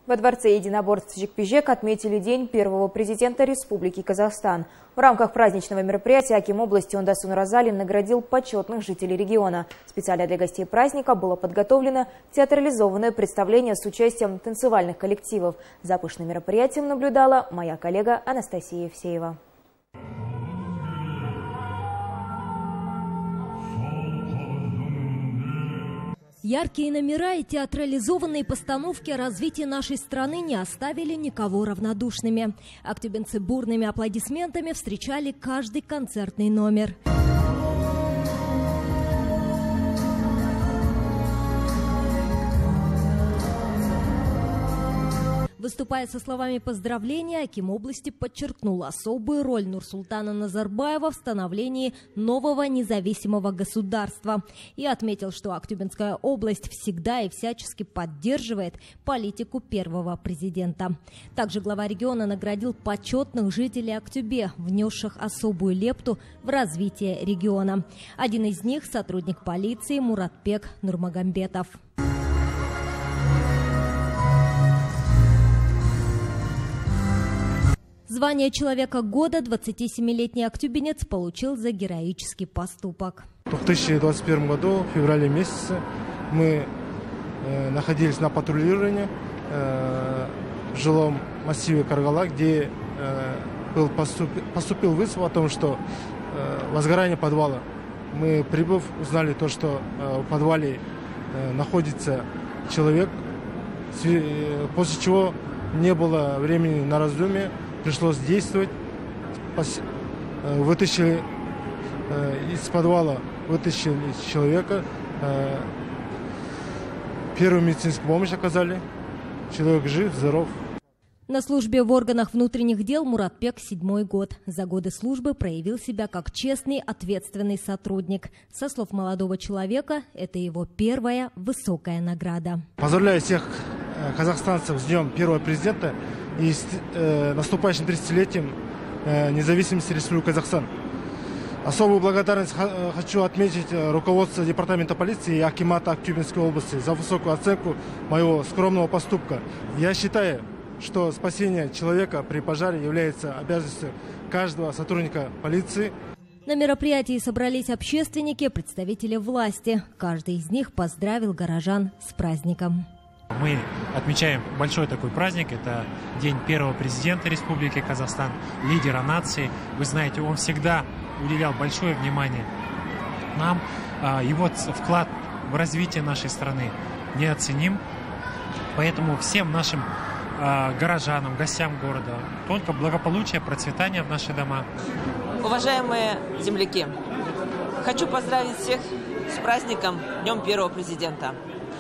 Во дворце единоборств Жекпе-Жек отметили День первого президента Республики Казахстан. В рамках праздничного мероприятия аким области Ондасун Оразалин наградил почетных жителей региона. Специально для гостей праздника было подготовлено театрализованное представление с участием танцевальных коллективов. За пышным мероприятием наблюдала моя коллега Анастасия Евсеева. Яркие номера и театрализованные постановки о развитии нашей страны не оставили никого равнодушными. Актюбинцы бурными аплодисментами встречали каждый концертный номер. Выступая со словами поздравления, аким области подчеркнул особую роль Нурсултана Назарбаева в становлении нового независимого государства и отметил, что Актюбинская область всегда и всячески поддерживает политику первого президента. Также глава региона наградил почетных жителей Актюбе, внесших особую лепту в развитие региона. Один из них – сотрудник полиции Муратбек Нурмагомбетов. Звание Человека года 27-летний актюбинец получил за героический поступок. В 2021 году, в феврале месяце, мы находились на патрулировании в жилом массиве Каргала, где поступил вызов о том, что возгорание подвала. Мы, прибыв, узнали то, что в подвале находится человек, после чего не было времени на раздумье. Пришлось действовать, вытащили из подвала, вытащили человека, первую медицинскую помощь оказали, человек жив, здоров. На службе в органах внутренних дел Муратбек 7-й год. За годы службы проявил себя как честный, ответственный сотрудник. Со слов молодого человека, это его первая высокая награда. Поздравляю всех казахстанцев с Днем первого президента и с наступающим 30-летием независимости Республики Казахстан. Особую благодарность хочу отметить руководство Департамента полиции и акимата Актюбинской области за высокую оценку моего скромного поступка. Я считаю, что спасение человека при пожаре является обязанностью каждого сотрудника полиции. На мероприятии собрались общественники, представители власти. Каждый из них поздравил горожан с праздником. Мы отмечаем большой такой праздник. Это День первого президента Республики Казахстан, лидера нации. Вы знаете, он всегда уделял большое внимание нам. Его вклад в развитие нашей страны неоценим. Поэтому всем нашим горожанам, гостям города только благополучие, процветание в наши дома. Уважаемые земляки, хочу поздравить всех с праздником Днем первого президента.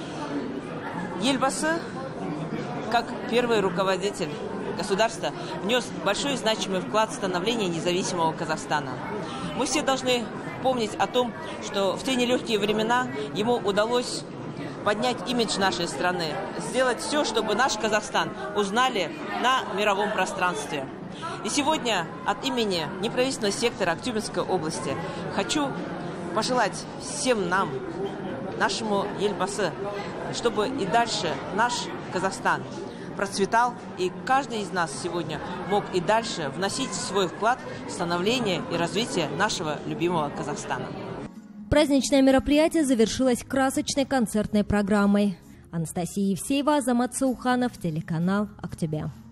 Елбасы, как первый руководитель государства, внес большой и значимый вклад в становление независимого Казахстана. Мы все должны помнить о том, что в те нелегкие времена ему удалось поднять имидж нашей страны, сделать все, чтобы наш Казахстан узнали на мировом пространстве. И сегодня от имени неправительственного сектора Актюбинской области хочу пожелать всем нам, нашему Елбасы, чтобы и дальше наш Казахстан процветал, и каждый из нас сегодня мог и дальше вносить свой вклад в становление и развитие нашего любимого Казахстана. Праздничное мероприятие завершилось красочной концертной программой. Анастасия Евсеева, Азамат Сауханов, телеканал «Актюбе».